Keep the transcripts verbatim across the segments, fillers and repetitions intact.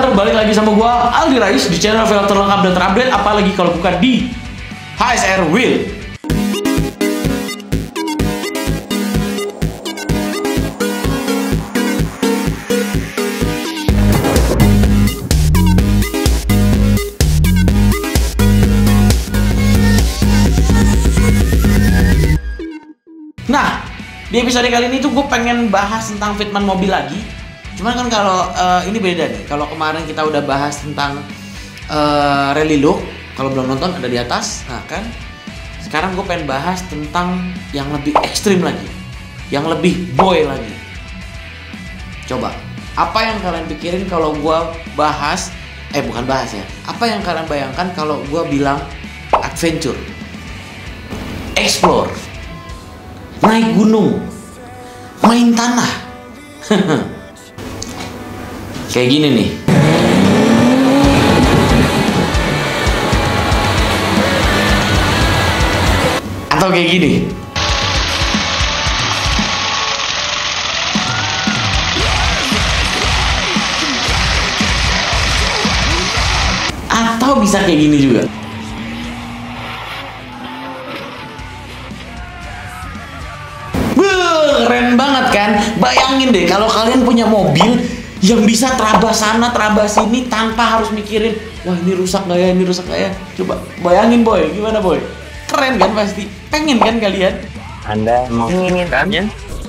brother, balik lagi sama gua Aldi Rais di channel velg terlengkap dan terupdate, apalagi kalau bukan di H S R Wheel. Nah, di episode kali ini tuh gue pengen bahas tentang fitment mobil lagi. Cuman kan kalau uh, ini beda nih. Kalau kemarin kita udah bahas tentang uh, rally look, kalau belum nonton ada di atas. Nah kan, sekarang gue pengen bahas tentang yang lebih ekstrim lagi, yang lebih boy lagi. Coba, apa yang kalian pikirin kalau gue bahas? Eh bukan bahas ya. Apa yang kalian bayangkan kalau gue bilang adventure, explore, naik gunung, main tanah? Kayak gini nih. Atau kayak gini. Atau bisa kayak gini juga. Keren banget kan? Bayangin deh kalau kalian punya mobil yang bisa terabas sana, terabas sini tanpa harus mikirin, wah ini rusak gak ya, ini rusak gak ya. Coba bayangin boy, gimana boy? Keren kan pasti? Pengen kan kalian? Anda mau ingin kan ya?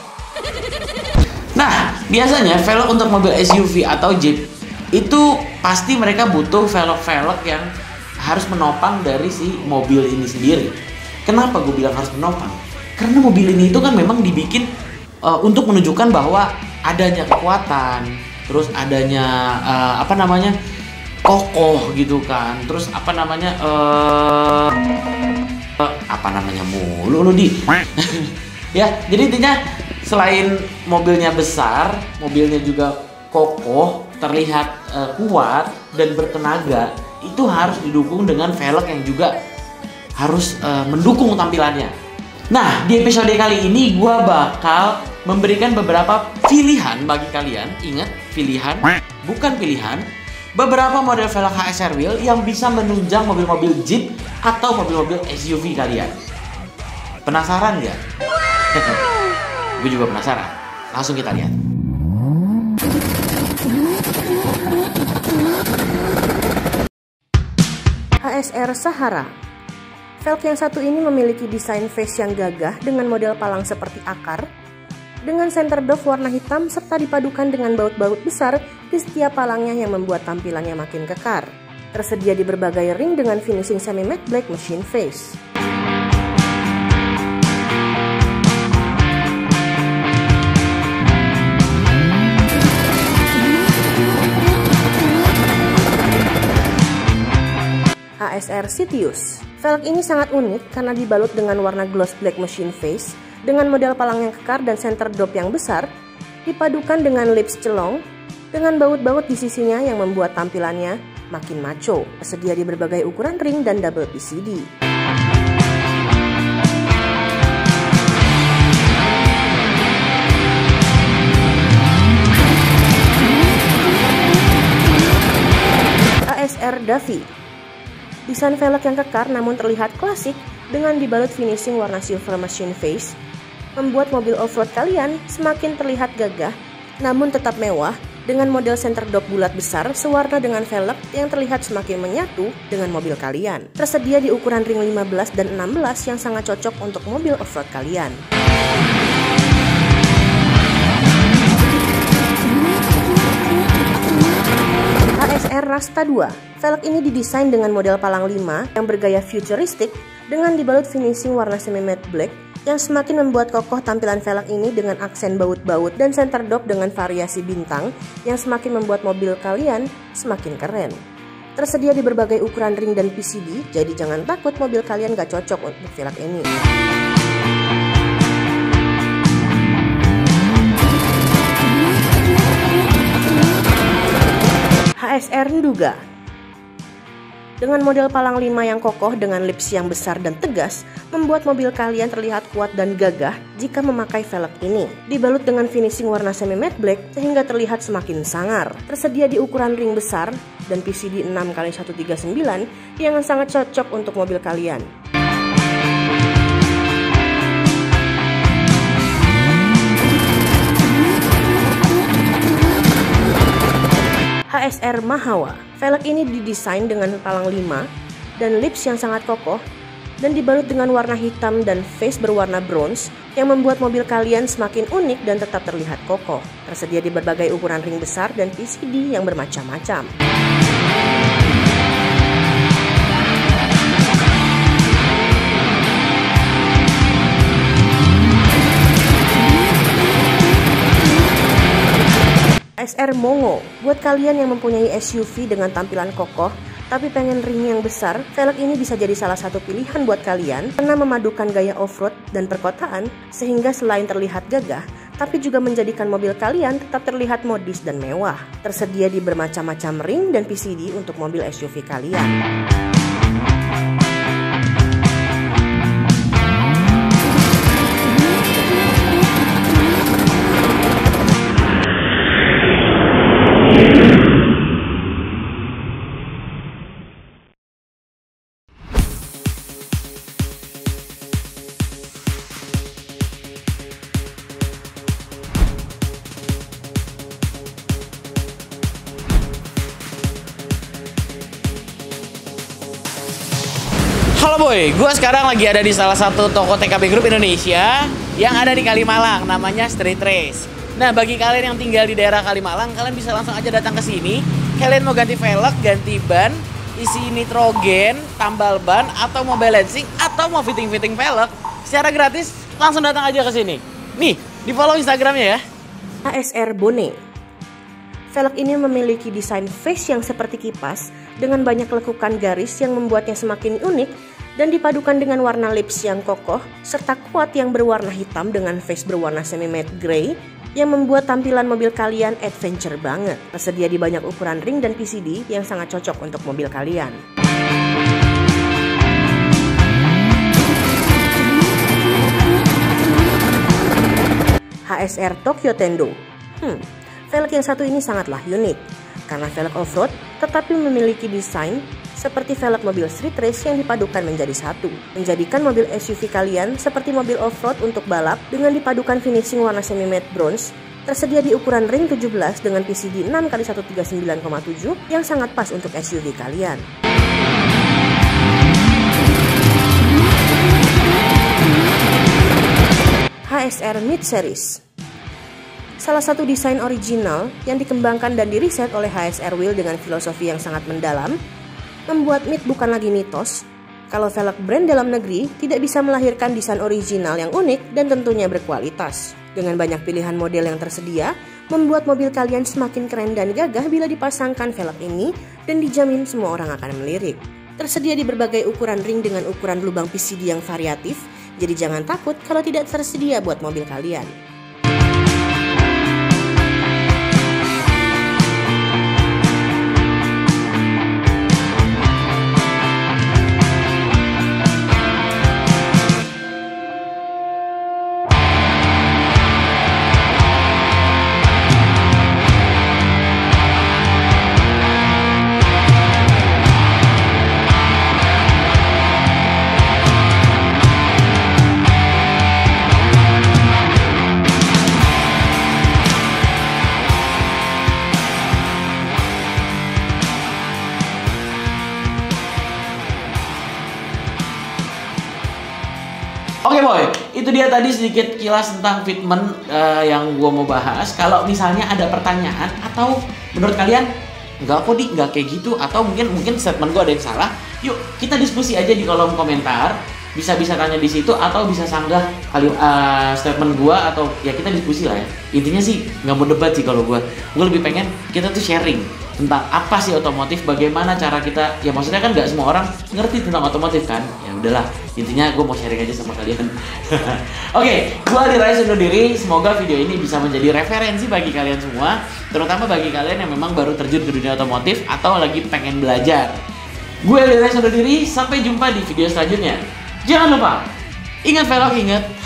Nah, biasanya velg untuk mobil S U V atau Jeep itu pasti mereka butuh velg-velg yang harus menopang dari si mobil ini sendiri. Kenapa gue bilang harus menopang? Karena mobil ini itu kan memang dibikin uh, untuk menunjukkan bahwa adanya kekuatan, terus adanya uh, apa namanya kokoh gitu kan, terus apa namanya uh, uh, apa namanya mulu lu di ya. Jadi intinya selain mobilnya besar, mobilnya juga kokoh, terlihat uh, kuat dan bertenaga, itu harus didukung dengan velg yang juga harus uh, mendukung tampilannya. Nah, di episode kali ini gue bakal memberikan beberapa pilihan bagi kalian. Ingat, pilihan, bukan pilihan. Beberapa model velg H S R Wheel yang bisa menunjang mobil-mobil Jeep atau mobil-mobil S U V kalian. Penasaran nggak? Gue juga penasaran. Langsung kita lihat. H S R Sahara. Velg yang satu ini memiliki desain face yang gagah dengan model palang seperti akar, dengan center dove warna hitam serta dipadukan dengan baut-baut besar di setiap palangnya yang membuat tampilannya makin kekar. Tersedia di berbagai ring dengan finishing semi matte black machine face. H S R Citius. Velg ini sangat unik karena dibalut dengan warna gloss black machine face dengan model palang yang kekar dan center dome yang besar, dipadukan dengan lips celong dengan baut-baut di sisinya yang membuat tampilannya makin macho. Tersedia di berbagai ukuran ring dan double P C D. H S R Davi. Desain velg yang kekar namun terlihat klasik dengan dibalut finishing warna silver machine face membuat mobil off-road kalian semakin terlihat gagah namun tetap mewah dengan model center dome bulat besar sewarna dengan velg yang terlihat semakin menyatu dengan mobil kalian. Tersedia di ukuran ring lima belas dan enam belas yang sangat cocok untuk mobil off-road kalian. H S R Rasta dua. Velg ini didesain dengan model palang lima yang bergaya futuristik dengan dibalut finishing warna semi matte black yang semakin membuat kokoh tampilan velg ini dengan aksen baut-baut dan center dome dengan variasi bintang yang semakin membuat mobil kalian semakin keren. Tersedia di berbagai ukuran ring dan P C D, jadi jangan takut mobil kalian gak cocok untuk velg ini. H S R Nduga. Dengan model palang lima yang kokoh dengan lips yang besar dan tegas, membuat mobil kalian terlihat kuat dan gagah jika memakai velg ini. Dibalut dengan finishing warna semi matte black sehingga terlihat semakin sangar. Tersedia di ukuran ring besar dan P C D enam kali seratus tiga puluh sembilan yang sangat cocok untuk mobil kalian. H S R Mahawa. Velg ini didesain dengan palang lima dan lips yang sangat kokoh dan dibalut dengan warna hitam dan face berwarna bronze yang membuat mobil kalian semakin unik dan tetap terlihat kokoh. Tersedia di berbagai ukuran ring besar dan P C D yang bermacam-macam. S R Mongo, buat kalian yang mempunyai S U V dengan tampilan kokoh tapi pengen ring yang besar, velg ini bisa jadi salah satu pilihan buat kalian karena memadukan gaya off-road dan perkotaan sehingga selain terlihat gagah tapi juga menjadikan mobil kalian tetap terlihat modis dan mewah. Tersedia di bermacam-macam ring dan P C D untuk mobil S U V kalian. Halo boy, gue sekarang lagi ada di salah satu toko T K B Group Indonesia yang ada di Kalimalang, namanya Street Race. Nah, bagi kalian yang tinggal di daerah Kalimalang, kalian bisa langsung aja datang ke sini. Kalian mau ganti velg, ganti ban, isi nitrogen, tambal ban, atau mau balancing, atau mau fitting-fitting velg secara gratis, langsung datang aja ke sini. Nih, di follow Instagramnya ya. H S R Bone. Velg ini memiliki desain face yang seperti kipas dengan banyak lekukan garis yang membuatnya semakin unik dan dipadukan dengan warna lips yang kokoh serta kuat yang berwarna hitam dengan face berwarna semi matte grey yang membuat tampilan mobil kalian adventure banget. Tersedia di banyak ukuran ring dan P C D yang sangat cocok untuk mobil kalian. H S R Tokyo Tendo. Hmm, velg yang satu ini sangatlah unik karena velg off-road tetapi memiliki desain seperti velg mobil street race yang dipadukan menjadi satu, menjadikan mobil S U V kalian seperti mobil off-road untuk balap dengan dipadukan finishing warna semi matte bronze. Tersedia di ukuran ring tujuh belas dengan P C D enam kali seratus tiga puluh sembilan koma tujuh yang sangat pas untuk S U V kalian. H S R Mid Series. Salah satu desain original yang dikembangkan dan diriset oleh H S R Wheel dengan filosofi yang sangat mendalam, membuat Mid bukan lagi mitos. Kalau velg brand dalam negeri tidak bisa melahirkan desain original yang unik dan tentunya berkualitas. Dengan banyak pilihan model yang tersedia, membuat mobil kalian semakin keren dan gagah bila dipasangkan velg ini dan dijamin semua orang akan melirik. Tersedia di berbagai ukuran ring dengan ukuran lubang P C D yang variatif, jadi jangan takut kalau tidak tersedia buat mobil kalian. Oke boy, itu dia tadi sedikit kilas tentang fitment uh, yang gue mau bahas. Kalau misalnya ada pertanyaan atau menurut kalian enggak kok di nggak kayak gitu, atau mungkin mungkin statement gue ada yang salah, yuk kita diskusi aja di kolom komentar. Bisa bisa tanya di situ atau bisa sanggah kali uh, statement gue, atau ya kita diskusi lah ya. Intinya sih nggak mau debat sih kalau gue. Gue lebih pengen kita tuh sharing tentang apa sih otomotif, bagaimana cara kita, ya maksudnya kan nggak semua orang ngerti tentang otomotif kan. Ya udahlah, intinya gue mau sharing aja sama kalian. Oke, okay, gue Adi Rais undur diri. Semoga video ini bisa menjadi referensi bagi kalian semua, terutama bagi kalian yang memang baru terjun ke dunia otomotif atau lagi pengen belajar. Gue Lilian undur diri, sampai jumpa di video selanjutnya. Jangan lupa, ingat velg, ingat